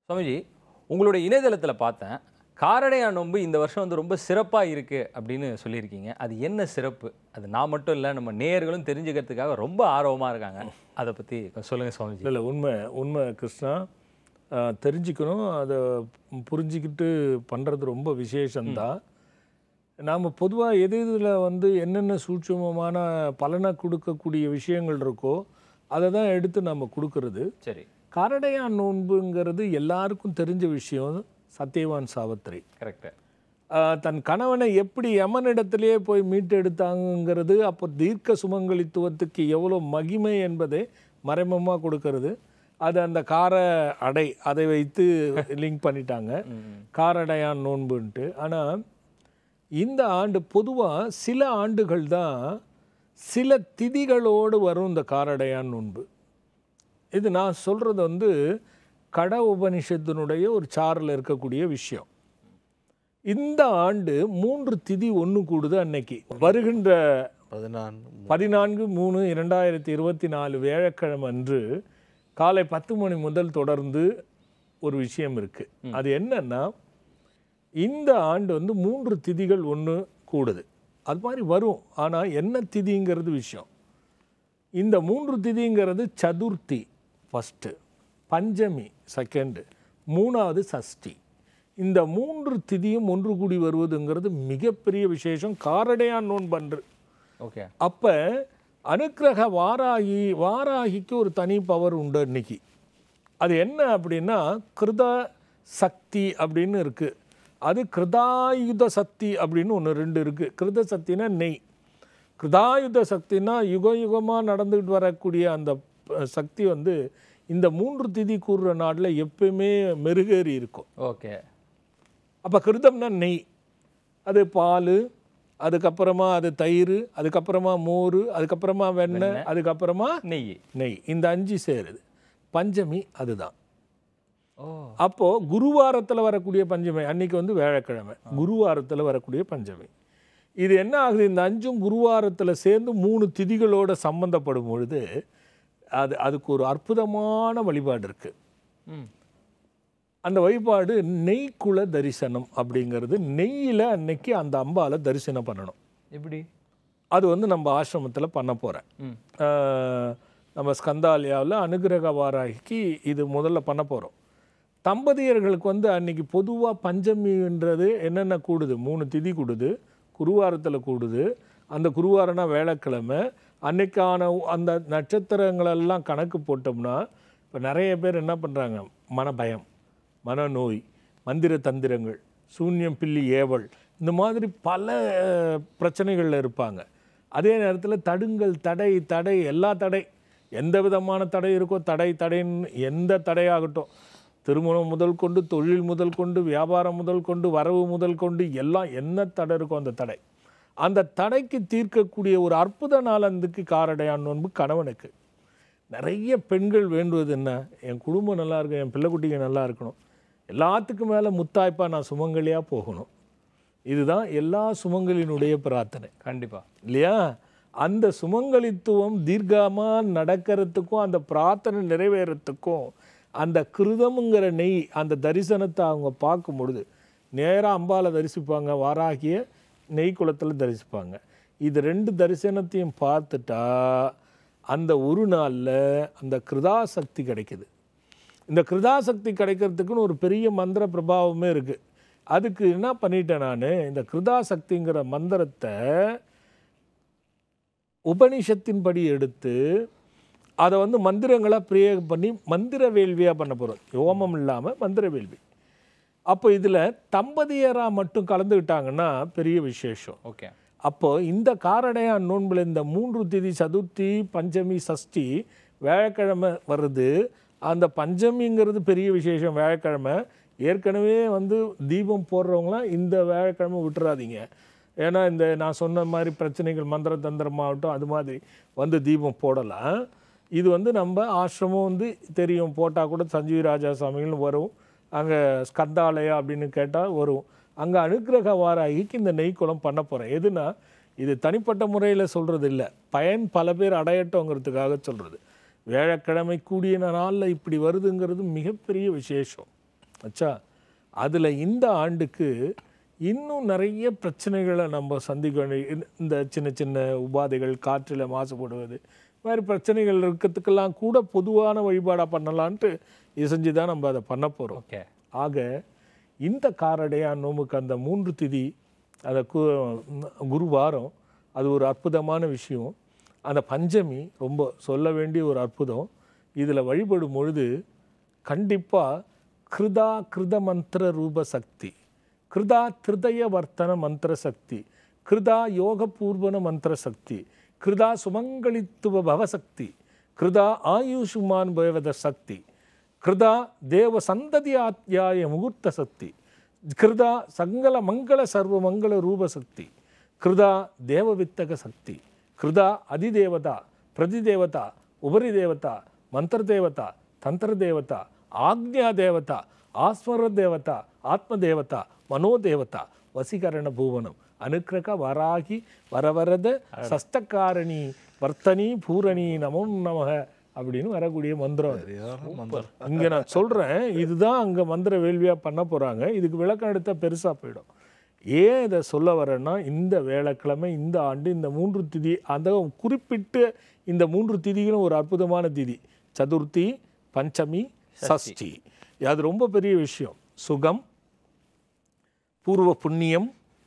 சுவாமிஜி, உங்களுடைய இணையதளத்துல பார்த்தேன். காரடையான் நோன்பு இந்த வருஷம் வந்து ரொம்ப சிறப்பா இருக்கு அப்படின்னு சொல்லியிருக்கீங்க. அது என்ன சிறப்பு? அது நான் மட்டும் இல்ல, நம்ம நேயர்களும் தெரிஞ்சுக்கிறதுக்காக ரொம்ப ஆர்வமா இருக்காங்க. அத பத்தி சொல்லுங்க சுவாமிஜி. இல்லை உண்மை உண்மை கிருஷ்ணா. தெரிஞ்சுக்கணும், அதை புரிஞ்சுக்கிட்டு பண்ணுறது ரொம்ப விசேஷந்தான். நாம் பொதுவாக எது இதில் வந்து என்னென்ன சூட்சுமமான பலனை கொடுக்கக்கூடிய விஷயங்கள் இருக்கோ அதை தான் எடுத்து நம்ம கொடுக்கறது. சரி. காரடையான் நோன்புங்கிறது எல்லாருக்கும் தெரிஞ்ச விஷயம். சத்தியவான் சாவித்திரி கரெக்ட். தன் கணவனை எப்படி யமனிடத்திலேயே போய் மீட்டெடுத்தாங்கிறது, அப்போ தீர்க்க சுமங்கலித்துவத்துக்கு எவ்வளோ மகிமை என்பதை மறைமுகமாக கொடுக்கறது. அது அந்த கார அடை அதை வைத்து லிங்க் பண்ணிட்டாங்க, காரடையான் நோன்புன்ட்டு. ஆனால் இந்த ஆண்டு பொதுவாக சில ஆண்டுகள் தான் சில திதிகளோடு வரும் இந்த காரடையான் நோன்பு. இது நான் சொல்கிறது வந்து கட உபனிஷத்தினுடைய ஒரு சாரில் இருக்கக்கூடிய விஷயம். இந்த ஆண்டு 3 திதி ஒன்று கூடுது. அன்னைக்கு வருகின்ற 14/3/2024 வியாழக்கிழமை அன்று காலை 10 மணி முதல் தொடர்ந்து ஒரு விஷயம் இருக்குது. அது என்னன்னா, இந்த ஆண்டு வந்து 3 திதிகள் ஒன்று கூடுது. அது மாதிரி வரும். ஆனால் என்ன திதிங்கிறது விஷயம். இந்த 3 திதிங்கிறது சதுர்த்தி ஃபஸ்ட்டு, பஞ்சமி செகண்டு, 3வது சஷ்டி. இந்த 3 திதியும் ஒன்று கூடி வருவதுங்கிறது மிகப்பெரிய விசேஷம். காரடையான் நோன்பன்று. ஓகே. அப்போ அனுக்கிரக வாராகிக்கு ஒரு தனி பவர் உண்டு இன்னைக்கு. அது என்ன அப்படின்னா, கிருத சக்தி அப்படின்னு இருக்குது. அது கிருதாயுத சக்தி அப்படின்னு ஒன்று 2 இருக்குது. கிருத சக்தினா நெய், கிருதாயுத சக்தினா யுக யுகமாக நடந்துக்கிட்டு வரக்கூடிய அந்த சக்தி வந்து இந்த 3 திதி கூறுற நாட்டில் எப்பயுமே மெருகேறி இருக்கும். ஓகே. அப்போ கிருதம்னா நெய், அது பால், அதுக்கப்புறமா அது தயிர், அதுக்கப்புறமா மோர், அதுக்கப்புறமா வெண்ணெய், அதுக்கப்புறமா நெய். இந்த 5 சேருது. பஞ்சமி அதுதான். அப்போது குருவாரத்தில் வரக்கூடிய பஞ்சமி அன்னைக்கு வந்து வியாழக்கிழமை, குருவாரத்தில் வரக்கூடிய பஞ்சமி. இது என்ன ஆகுது, இந்த 5ம் குருவாரத்தில் சேர்ந்து 3 திதிகளோடு சம்பந்தப்படும் பொழுது அதுக்கு ஒரு அற்புதமான வழிபாடு இருக்குது. அந்த வழிபாடு நெய்க்குல தரிசனம் அப்படிங்கிறது. நெய்யில் அன்னைக்கு அந்த அம்பாவை தரிசனம் பண்ணணும். எப்படி? அது வந்து நம்ம ஆசிரமத்தில் பண்ண போகிறேன். நம்ம ஸ்கந்தாலயாவில் அனுகிரக வாராகிக்கு இது முதல்ல பண்ண போகிறோம். தம்பதியர்களுக்கு வந்து அன்னைக்கு பொதுவாக பஞ்சமின்றது என்னென்ன கூடுது, 3 திதி கூடுது, குருவாரத்தில் கூடுது. அந்த குருவாரம்னா வேளக்கிழமை. அன்னைக்கான அந்த நட்சத்திரங்களெல்லாம் கணக்கு போட்டோம்னா, இப்போ நிறைய பேர் என்ன பண்ணுறாங்க, மனபயம், மனநோய், மந்திர தந்திரங்கள், சூன்யம், பில்லி, ஏவல், இந்த மாதிரி பல பிரச்சனைகளில் இருப்பாங்க. அதே நேரத்தில் தடுங்கள், தடை எல்லா தடை, எந்த விதமான தடை இருக்கோ தடைன்னு எந்த தடையாகட்டும், திருமணம் முதல் கொண்டு, தொழில் முதல் கொண்டு, வியாபாரம் முதல் கொண்டு, வரவு முதல் கொண்டு, எல்லாம் என்ன தடை இருக்கோ அந்த தடைக்கு தீர்க்கக்கூடிய ஒரு அற்புத நாளந்துக்கு காரடையான் நோன்பு. கணவனுக்கு நிறைய பெண்கள் வேண்டுவது என்ன, என் குடும்பம் நல்லா இருக்கும், என் பிள்ளைக்குட்டிங்க நல்லா இருக்கணும், எல்லாத்துக்கும் மேலே முத்தாய்ப்பா நான் சுமங்கலியாக போகணும். இதுதான் எல்லா சுமங்கலினுடைய பிரார்த்தனை. கண்டிப்பாக இல்லையா? அந்த சுமங்கலித்துவம் தீர்க்கமாக நடக்கிறதுக்கும் அந்த பிரார்த்தனை நிறைவேறத்துக்கும் அந்த கிருதமுங்கிற நெய் அந்த தரிசனத்தை அவங்க பார்க்கும் பொழுது நேராக அம்பாவை தரிசிப்பாங்க, வாராகிய நெய் குளத்தில் தரிசிப்பாங்க. இது 2 தரிசனத்தையும் பார்த்துட்டா அந்த ஒரு நாளில் அந்த கிருதாசக்தி கிடைக்குது. இந்த கிருதாசக்தி கிடைக்கிறதுக்குன்னு ஒரு பெரிய மந்திர பிரபாவமே இருக்குது. அதுக்கு என்ன பண்ணிட்டேன் நான், இந்த கிருதாசக்திங்கிற மந்திரத்தை உபனிஷத்தின்படி எடுத்து அதை வந்து மந்திரங்களாக பிரயோகம் பண்ணி மந்திர வேள்வியாக பண்ண போகிறோம். யோமம் இல்லாமல் மந்திர வேள்வி. அப்போ இதில் தம்பதியராக மட்டும் கலந்துக்கிட்டாங்கன்னா பெரிய விசேஷம். ஓகே. அப்போது இந்த காரடையான் நோன்பில் இந்த 3 திதி, சதுர்த்தி, பஞ்சமி, சஷ்டி வியாழக்கிழமை வருது. அந்த பஞ்சமிங்கிறது பெரிய விசேஷம். வியாழக்கிழமை ஏற்கனவே வந்து தீபம் போடுறவங்களாம் இந்த வியாழக்கிழமை விட்டுறாதீங்க. ஏன்னா இந்த நான் சொன்ன மாதிரி பிரச்சனைகள் மந்திர தந்திரமாகட்டும் அது மாதிரி வந்து தீபம் போடலாம். இது வந்து நம்ம ஆசிரமம் வந்து தெரியும், போட்டால் கூட சஞ்சீவி ராஜா சுவாமிகள்னு வரும். அங்கே ஸ்கந்தாலயா அப்படின்னு கேட்டால் வரும். அங்கே அனுக்கிரக வாராகிக்கு இந்த நெய்க்குளம் பண்ண போகிறேன். எதுனா இது தனிப்பட்ட முறையில் சொல்கிறது இல்லை, பயன் பல பேர் அடையட்டோங்கிறதுக்காக சொல்கிறது. வியாழக்கிழமை கூடிய நாளில் இப்படி வருதுங்கிறது மிகப்பெரிய விசேஷம். ஆச்சா. அதில் இந்த ஆண்டுக்கு இன்னும் நிறைய பிரச்சனைகளை நம்ம சந்திக்க வேண்டிய இந்த சின்ன சின்ன உபாதைகள், காற்றில் மாசுபடுவது, இது மாதிரி பிரச்சனைகள் இருக்கிறதுக்கெல்லாம் கூட பொதுவான வழிபாடாக பண்ணலான்ட்டு இது செஞ்சு தான் நம்ம அதை பண்ண போகிறோம். ஓகே. ஆக இந்த காரடையான் நோம்புக்கு அந்த 3 திதி, அந்த குருவாரம், அது ஒரு அற்புதமான விஷயம். அந்த பஞ்சமி ரொம்ப சொல்ல வேண்டிய ஒரு அற்புதம். இதில் வழிபடும் பொழுது கண்டிப்பாக கிருத மந்திர ரூப சக்தி, கிருதா திருதய வர்த்தன மந்திர சக்தி, கிருதா யோக பூர்வன மந்திர சக்தி, கிருதா சுமங்கலித்துவ பவசக்தி, கிருதா ஆயுஷுமான் பவத சக்தி, கிருதா தேவ சந்ததி ஆத்யாய முகூர்த்த சக்தி, கிருதா சங்கல மங்கள சர்வ மங்கள ரூப சக்தி, கிருதா தேவவித்தக சக்தி, கிருதா அதிதேவதா பிரதிதேவதா உபரி தேவதா மந்திர தேவதா தந்திர தேவதா ஆக்ஞா தேவதா ஆஸ்மர தேவதா ஆத்ம தேவதா மனோதேவதா வசீகரண பூவனம் அனுக்கிரக வராகி வரவரத சஷ்டகாரணி வர்த்தனி பூரணி நமோ நமக அப்படின்னு வரக்கூடிய மந்திரம். இங்கே நான் சொல்கிறேன், இதுதான் அங்கே மந்திர வேள்வியாக பண்ண போகிறாங்க. இதுக்கு விளக்கம் எடுத்தால் பெருசாக போயிடும். ஏன் இதை சொல்ல வரேன்னா, இந்த வேலைக்கிழமை இந்த ஆண்டு இந்த 3 திதி, அந்த குறிப்பிட்ட இந்த 3 திதிகளும் ஒரு அற்புதமான திதி. சதுர்த்தி, பஞ்சமி, சஷ்டி. அது ரொம்ப பெரிய விஷயம். சுகம், பூர்வ புண்ணியம்,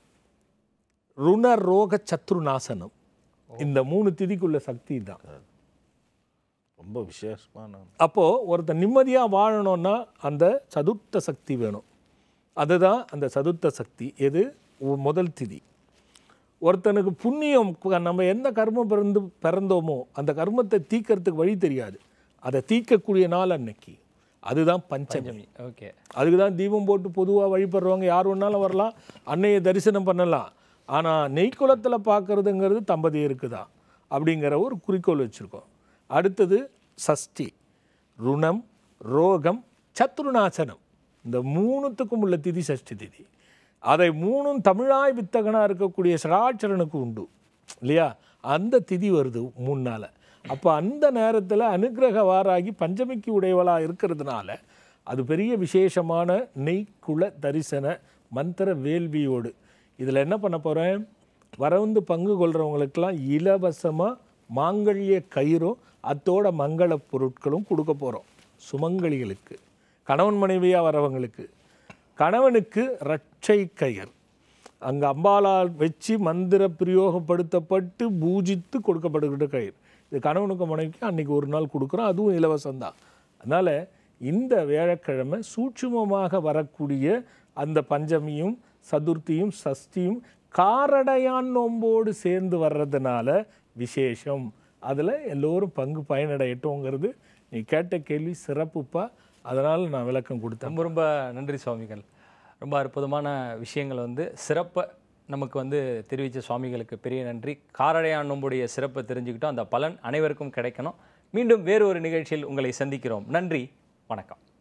ருணரோக சத்ருநாசனம், இந்த 3 திதிக்குள்ள சக்தி தான் ரொம்ப விசேஷமான. அப்போது ஒருத்தர் நிம்மதியாக வாழணும்னா அந்த சதுர்த்த சக்தி வேணும். அதுதான் அந்த சதுர்த்த சக்தி. எது? முதல் திதி. ஒருத்தனுக்கு புண்ணியம், நம்ம எந்த கர்மம் பிறந்தோமோ அந்த கர்மத்தை தீக்கிறதுக்கு வழி தெரியாது, அதை தீர்க்கக்கூடிய நாள் அன்னைக்கு, அதுதான் பஞ்சமி. ஓகே. அதுக்கு தான் தீபம் போட்டு பொதுவாக வழிபடுறவங்க யார் வேணாலும் வரலாம், அன்னையை தரிசனம் பண்ணலாம். ஆனால் நெய்க்குளத்தில் பார்க்குறதுங்கிறது தம்பதியருக்கு தான் அப்படிங்கிற ஒரு குறிக்கோள் வச்சுருக்கோம். அடுத்தது சஷ்டி, ருணம், ரோகம், சத்ருநாசனம். இந்த 3த்துக்கும் உள்ள திதி சஷ்டி திதி. அதை 3ம் தமிழாய் வித்தகனாக இருக்கக்கூடிய சராட்சரனுக்கு உண்டு இல்லையா? அந்த திதி வருது 3 நாள். அப்போ அந்த நேரத்தில் அனுக்கிரக வாராகி பஞ்சமிக்கு உடையவளாக இருக்கிறதுனால அது பெரிய விசேஷமான நெய்க்குள தரிசன மந்திர வேள்வியோடு. இதில் என்ன பண்ண போகிறேன், வரந்து பங்கு கொள்கிறவங்களுக்கெல்லாம் இலவசமாக மாங்கல்ய கயிறும் அத்தோட மங்கள பொருட்களும் கொடுக்க போகிறோம். சுமங்கலிகளுக்கு, கணவன் மனைவியாக வரவங்களுக்கு, கணவனுக்கு ரட்சை கயிறு அங்கே அம்பாலால் வச்சு மந்திர பிரயோகப்படுத்தப்பட்டு பூஜித்து கொடுக்கப்படுகிற கயிறு. இது கணவனுக்கு மனைவிக்கு அன்றைக்கி ஒரு நாள் கொடுக்குறோம், அதுவும் இலவசம்தான். அதனால் இந்த வியாழக்கிழமை சூட்சுமமாக வரக்கூடிய அந்த பஞ்சமியும் சதுர்த்தியும் சஷ்டியும் காரடையான் நோம்போடு சேர்ந்து வர்றதுனால விசேஷம். அதில் எல்லோரும் பங்கு பயனடையட்டோங்கிறது நீ கேட்ட கேள்வி சிறப்புப்பா. அதனால் நான் விளக்கம் கொடுத்தேன். ரொம்ப ரொம்ப நன்றி சுவாமிகள். ரொம்ப அற்புதமான விஷயங்கள் சிறப்பை நமக்கு தெரிவித்த சுவாமிகளுக்கு பெரிய நன்றி. காரடையான் நோம்புடைய சிறப்பை தெரிஞ்சுக்கிட்டோம். அந்த பலன் அனைவருக்கும் கிடைக்கணும். மீண்டும் வேறு ஒரு நிகழ்ச்சியில் உங்களை சந்திக்கிறோம். நன்றி, வணக்கம்.